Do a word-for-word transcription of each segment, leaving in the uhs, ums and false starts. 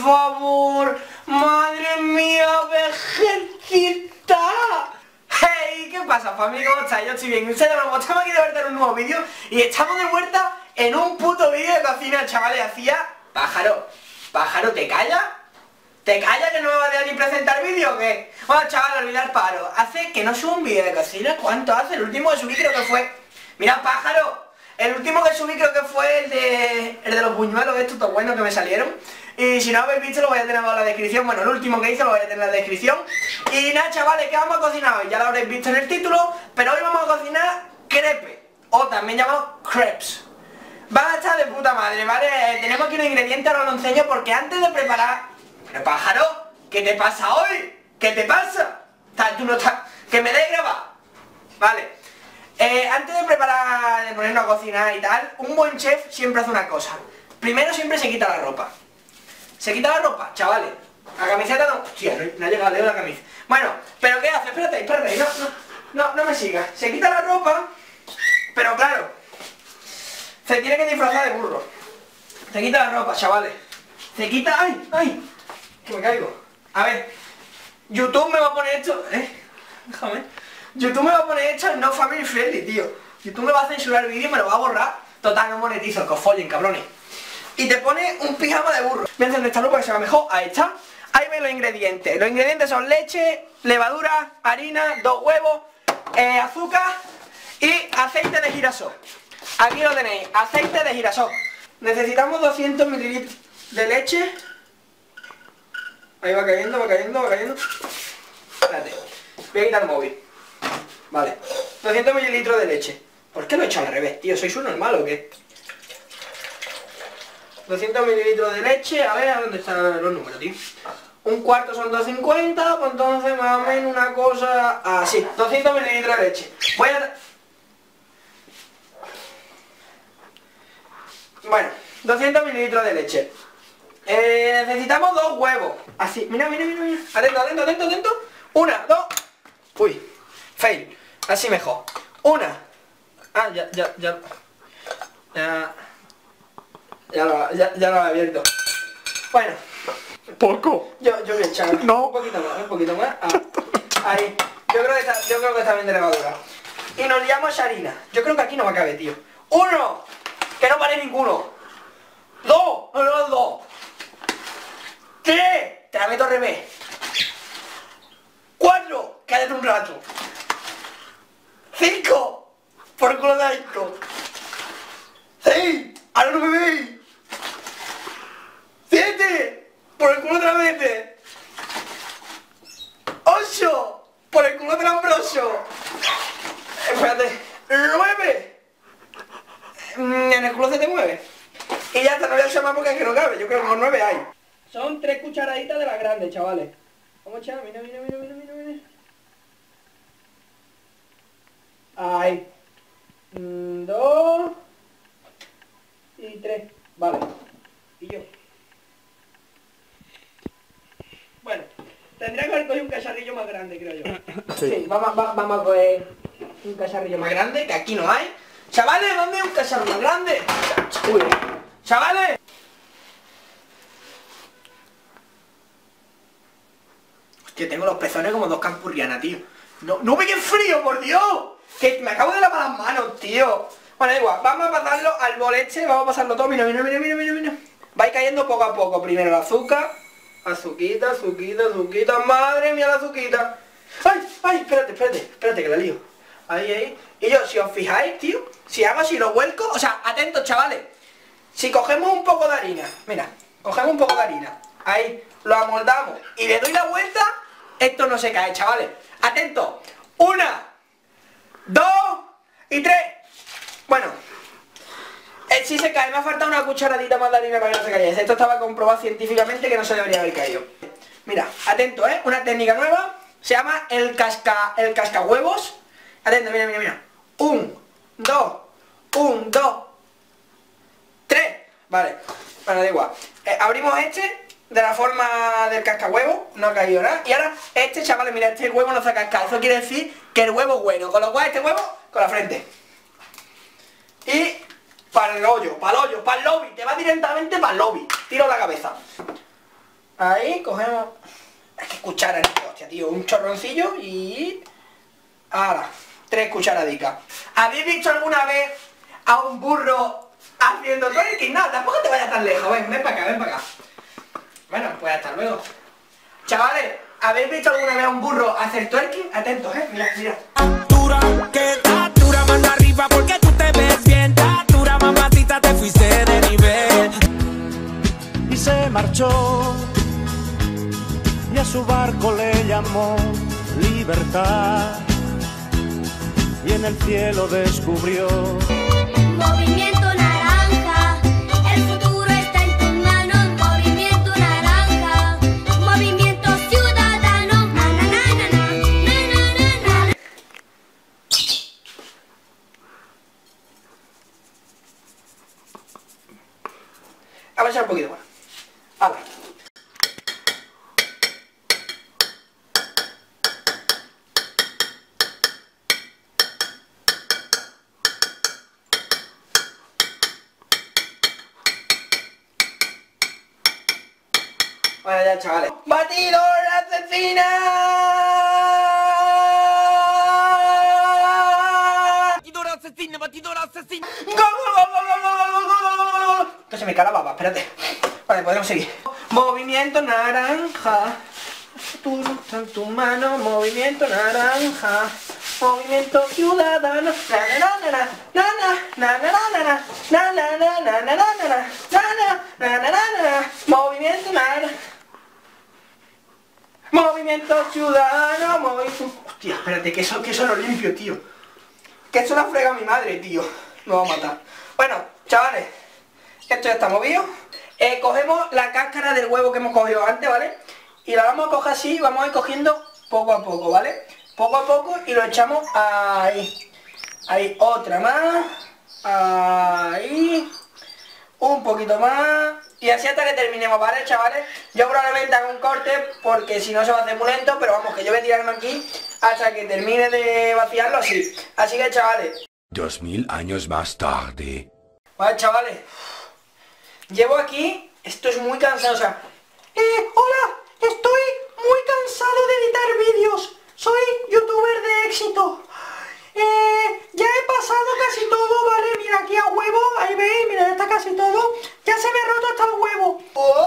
favor. Madre mía, Vegetita. Hey, ¿qué pasa, familia? ¿Cómo estáis? Yo estoy bien. Ustedes nos estamos aquí de vuelta en un nuevo vídeo. Y estamos de vuelta en un puto vídeo de cocina, chavales. Hacía... Pájaro, pájaro, ¿te callas? ¿Te callas que no me va a dejar ni presentar vídeo o qué? Bueno, chaval, olvidar paro. Hace que no subo un vídeo de cocina. ¿Cuánto hace? El último que subí creo que fue... Mira, pájaro. El último que subí creo que fue el de... El de los buñuelos estos tan buenos que me salieron. Y si no habéis visto lo voy a tener en la descripción. Bueno, el último que hice lo voy a tener en la descripción. Y nada, chavales, ¿qué vamos a cocinar hoy? Ya lo habréis visto en el título. Pero hoy vamos a cocinar crepe. O también llamado crepes. Van a estar de puta madre, ¿vale? Tenemos aquí unos ingredientes, ahora os lo enseño porque antes de preparar... Pero pájaro, ¿qué te pasa hoy? ¿Qué te pasa? Tú no estás... Que me deis grabar. Vale. Eh, antes de preparar, de ponernos a cocinar y tal, un buen chef siempre hace una cosa. Primero siempre se quita la ropa. Se quita la ropa, chavales. La camiseta no... Hostia, no, no ha llegado Leo la camisa. Bueno, ¿pero qué hace? Espérate, espérate, no, no, no, no me sigas. Se quita la ropa, pero claro, se tiene que disfrazar de burro. Se quita la ropa, chavales. Se quita... ¡Ay! ¡Ay! Que me caigo. A ver, YouTube me va a poner esto... ¿Eh? Déjame. YouTube me va a poner esto en no family friendly, tío. YouTube me va a censurar el vídeo y me lo va a borrar. Total, no monetizo, que os follen, cabrones. Y te pone un pijama de burro. Voy a encender esta luz para que se vea mejor. Ahí está. Ahí ven los ingredientes. Los ingredientes son leche, levadura, harina, dos huevos, eh, azúcar y aceite de girasol. Aquí lo tenéis, aceite de girasol. Necesitamos doscientos mililitros de leche. Ahí va cayendo, va cayendo, va cayendo. Espérate. Voy a quitar el móvil. Vale. doscientos mililitros de leche. ¿Por qué lo he hecho al revés, tío? ¿Sois un normal o qué? doscientos mililitros de leche. A ver, ¿a dónde están los números, tío? Un cuarto son doscientos cincuenta, pues entonces más o menos una cosa... así, doscientos mililitros de leche. Voy a... Bueno, doscientos mililitros de leche. Eh, necesitamos dos huevos. Así, mira, mira, mira, mira. Atento, atento, atento, atento. Una, dos. Uy, fail. Así mejor. Una. Ah, ya, ya, ya. Ya. Ya lo, ya, ya lo he abierto. Bueno. Poco. Yo, yo voy a echar. No. Un poquito más, un poquito más. Ah, ahí. Yo creo que está, yo creo que está bien de levadura. Y nos liamos harina. Yo creo que aquí no va a caber, tío. Uno. Que no pare ninguno. Dos. No, no, dos. Tres. Te la meto al revés. Cuatro. Cállate un rato. Cinco. Por el culo de esto. Seis. Ahora no me veis. Siete. Por el culo de la mente. Ocho. Por el culo del Ambrosio. Espérate. Nueve. En el culo se te mueve. Y ya está, no voy a echar más porque es que no cabe. Yo creo que con nueve hay. Son tres cucharaditas de las grandes, chavales. Vamos a echar, mira, mira, mira, mira, mira, mira. Ahí. Mm, dos. Y tres. Vale. Y yo. Bueno. Tendría que haber cogido un cacharrillo más grande, creo yo. Sí, sí vamos, va, vamos a coger un cacharrillo más grande, que aquí no hay. Chavales, ¿dónde hay un cacharro más grande? Uy. Chavales. Hostia, tengo los pezones como dos campurrianas, tío. No, no ve que frío, por Dios. Que me acabo de lavar las manos, tío. Bueno, da igual, vamos a pasarlo al bol este, vamos a pasarlo todo. Mira, mira, mira, mira, mira, mira. Va a ir cayendo poco a poco. Primero el azúcar. Azuquita, azuquita, azuquita. Madre mía, la azuquita. Ay, ay, espérate, espérate, espérate que la lío. Ahí, ahí. Y yo, si os fijáis, tío, si hago así, lo vuelco, o sea, atentos, chavales. Si cogemos un poco de harina, mira, cogemos un poco de harina, ahí, lo amoldamos y le doy la vuelta, esto no se cae, chavales. Atentos. Una, dos y tres. Bueno, eh, sí se cae, me ha faltado una cucharadita más de harina para que no se cayese. Esto estaba comprobado científicamente que no se debería haber caído. Mira, atento, ¿eh? Una técnica nueva, se llama el casca, el cascahuevos. Atento, mira, mira, mira. Un, dos, un, dos, tres. Vale, bueno, da igual. Eh, abrimos este de la forma del cascahuevo, no ha caído nada. Y ahora este, chavales, mira, este huevo no se ha cascado. Eso quiere decir que el huevo es bueno. Con lo cual este huevo con la frente. Y para el hoyo, para el hoyo, para el lobby. Te va directamente para el lobby. Tiro la cabeza. Ahí, cogemos... Es que cuchara, hostia, tío, un chorroncillo y... Ahora, tres cucharadicas. ¿Habéis visto alguna vez a un burro haciendo twerking? No, tampoco te vayas tan lejos, ven, ven para acá, ven para acá. Bueno, pues hasta luego. Chavales, ¿habéis visto alguna vez a un burro hacer twerking? Atentos, eh, mira, mira. Dura, que dura, mano arriba porque tú te ves bien. Dura, mamacita, te fuiste de nivel. Y se marchó, y a su barco le llamó Libertad, y en el cielo descubrió Movimiento Naranja, el futuro está en tus manos. Movimiento Naranja, movimiento ciudadano. Na, na, na, na, na, na, na, na. A ver, un poquito más. Hala. Bueno, ya, chavales. ¡Batidor asesina! Batidor asesino, batidor asesino. ¡Gol, gol, gol, gol, gol, gol, gol, gol, gol, gol! Que se me cae la baba, espérate. Vale, podemos seguir. Movimiento naranja. Tú está en tu mano, movimiento naranja. Movimiento ciudadano. Na na na na na na na na na na na na na na na na na na na. Movimiento naranja. Movimiento ciudadano, movimiento... Hostia, espérate, que eso, que eso lo limpio, tío. Que eso lo frega mi madre, tío. Me va a matar. Bueno, chavales, esto ya está movido. Eh, cogemos la cáscara del huevo que hemos cogido antes, ¿vale? Y la vamos a coger así, vamos a ir cogiendo poco a poco, ¿vale? Poco a poco y lo echamos ahí. Ahí, otra más. Ahí. Un poquito más. Y así hasta que terminemos, ¿vale, chavales? Yo probablemente haga un corte porque si no se va a hacer muy lento, pero vamos, que yo voy a tirarme aquí hasta que termine de vaciarlo así. Así que, chavales. Dos mil años más tarde. Vale, chavales. Llevo aquí... Esto es muy cansado, o sea... Eh, hola, estoy muy cansado de editar vídeos. Soy youtuber de éxito. Eh, ya he pasado casi todo, ¿vale? Mira, aquí a huevo, ahí veis, mira, ya está casi todo. Ya se me ha roto hasta el huevo.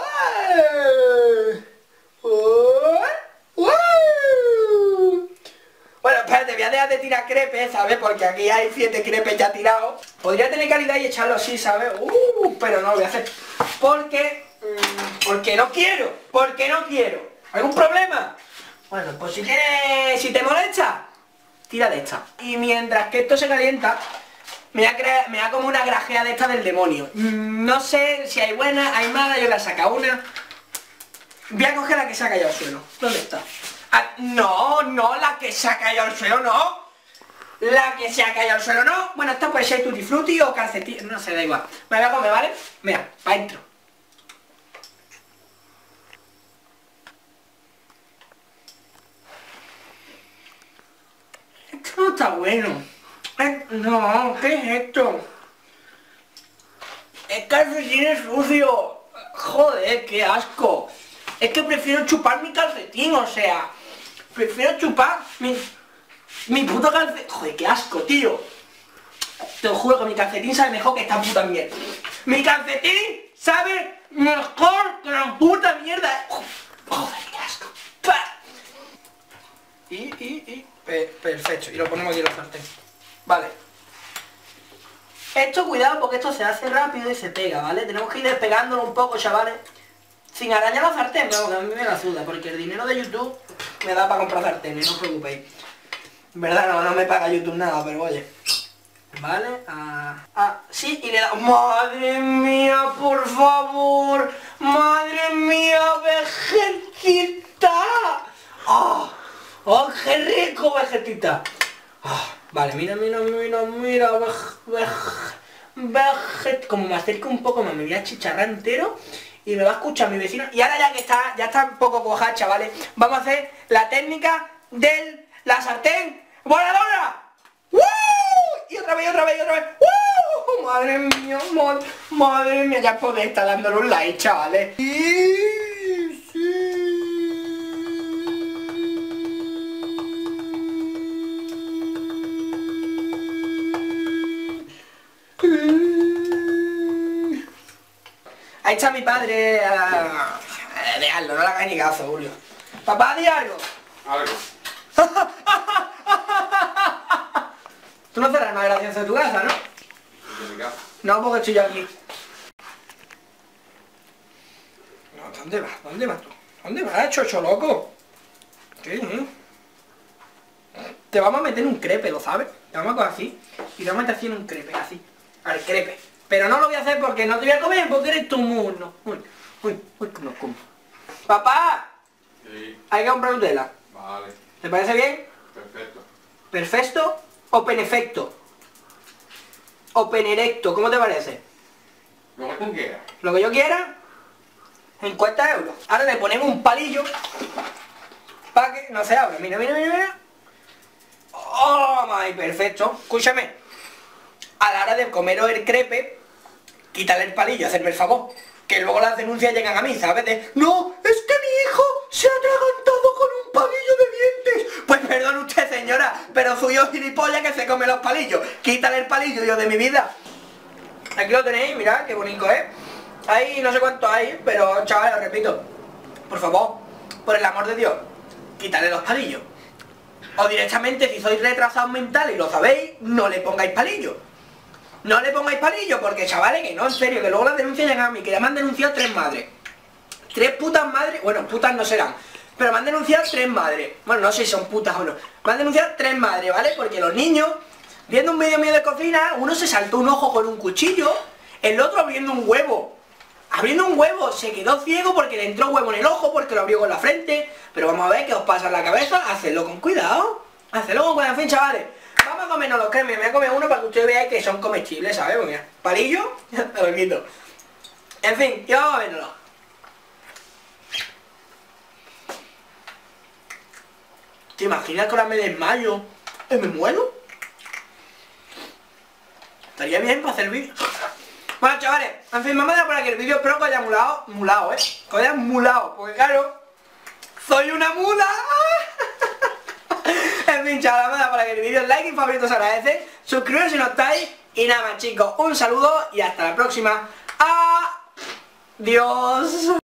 Bueno, espérate, voy a dejar de tirar crepes, ¿sabes? Porque aquí hay siete crepes ya tirados. Podría tener calidad y echarlo así, ¿sabes? Uh, pero no lo voy a hacer. Porque... Mmm, porque no quiero. Porque no quiero. ¿Algún problema? Bueno, pues si tienes... Si te molesta, tira de esta. Y mientras que esto se calienta, me voy a, crear, me voy a como una grajea de esta del demonio. No sé si hay buena, hay mala, yo la saco una. Voy a coger la que se ha caído al suelo. ¿Dónde está? Ah, no, no, la que se ha caído al suelo, no. La que se ha caído al suelo, no. Bueno, esta puede ser tutti frutti o calcetín, no sé, da igual. Me voy a comer, ¿vale? Mira, para adentro. Esto no está bueno. Eh, no, ¿qué es esto? Es calcetín sucio. Joder, qué asco. Es que prefiero chupar mi calcetín, o sea... Prefiero chupar mi... Mi puto calcetín... Joder, qué asco, tío. Te lo juro que mi calcetín sabe mejor que esta puta mierda. Mi calcetín sabe mejor que la puta mierda. Joder, qué asco. ¡Pah! Y, y, y... Perfecto, y lo ponemos aquí en la sartén. Vale. Esto, cuidado, porque esto se hace rápido y se pega, ¿vale? Tenemos que ir despegándolo un poco, chavales. Sin arañar la sartén, pero que a mí me la suda, porque el dinero de YouTube me da para comprar sartenes, no os preocupéis. En verdad no, no me paga YouTube nada, pero oye. Vale, ah, ah, sí, y le da... ¡Madre mía, por favor! ¡Madre mía, vegetita! ¡Oh! ¡Oh, qué rico, vegetita! Oh, vale, mira, mira, mira, mira, vej, vej, veget... Como me acerco un poco más, me voy a chicharrar entero y me va a escuchar mi vecino. Y ahora ya que está, ya está un poco cuajada, chavales, vamos a hacer la técnica de la sartén voladora. ¡Uh! Y otra vez, otra vez, otra vez. ¡Uh! Madre mía, madre, madre mía, ya podéis estar dándole un like, chavales. Sí, sí. ahí está mi padre. Ah, déjalo, no le hagas ni caso, Julio. Papá, di algo. Algo. Tú no serás el más gracioso de tu casa, ¿no? De mi casa. No, porque estoy yo aquí. No, ¿dónde vas? ¿Dónde vas tú? ¿Dónde vas, chocho loco? ¿Qué? Te vamos a meter en un crepe, ¿lo sabes? Te vamos a coger así y te vamos a meter así en un crepe, así. Al crepe. Pero no lo voy a hacer porque no te voy a comer, porque eres tu mundo. Uy, uy, uy, como, como. Papá, Sí, hay que comprar Nutella. vale. ¿Te parece bien? Perfecto. ¿Perfecto o penefecto? ¿O penerecto? ¿Cómo te parece? Lo que tú quieras. Lo que yo quiera, cincuenta euros. Ahora le ponemos un palillo para que no se abra. Mira, mira, mira, mira. Oh, my, perfecto. Escúchame. A la hora de comeros el crepe, quítale el palillo, hacerme el favor. Que luego las denuncias llegan a mí, ¿sabes? De, no, es que mi hijo se ha atragantado con un palillo de dientes. Pues perdón usted, señora, pero soy yo gilipollas que se come los palillos. Quítale el palillo, yo de mi vida. Aquí lo tenéis, mirad, qué bonito es. Hay no sé cuánto hay, pero chavales, os repito, por favor, por el amor de Dios, quítale los palillos. O directamente, si sois retrasados mentales y lo sabéis, no le pongáis palillos. No le pongáis palillos, porque chavales, que no, en serio, que luego las denuncias llegan a mí, que ya me han denunciado tres madres. Tres putas madres, bueno, putas no serán, pero me han denunciado tres madres. Bueno, no sé si son putas o no. Me han denunciado tres madres, ¿vale? Porque los niños, viendo un vídeo mío de cocina, uno se saltó un ojo con un cuchillo, el otro abriendo un huevo. Abriendo un huevo, se quedó ciego porque le entró huevo en el ojo, porque lo abrió con la frente. Pero vamos a ver qué os pasa en la cabeza, hacedlo con cuidado. Hacedlo con cuidado, en fin, chavales. Vamos a comernos los cremes, me voy a comer uno para que ustedes vean que son comestibles, ¿sabes? Pues mira, palillo, te lo quito. En fin, y vamos a verlo. ¿Te imaginas que ahora me desmayo y me muero? Estaría bien para hacer vídeo. Bueno, chavales, en fin, vamos a dar por aquí el vídeo. Espero que os haya mulado, mulado, ¿eh? Que os haya mulado, porque claro, soy una mula. En fin, chavales, vamos a dar por aquí el vídeo. Like y favoritos se agradece. Suscribiros si no estáis. Y nada más, chicos, un saludo y hasta la próxima. Adiós.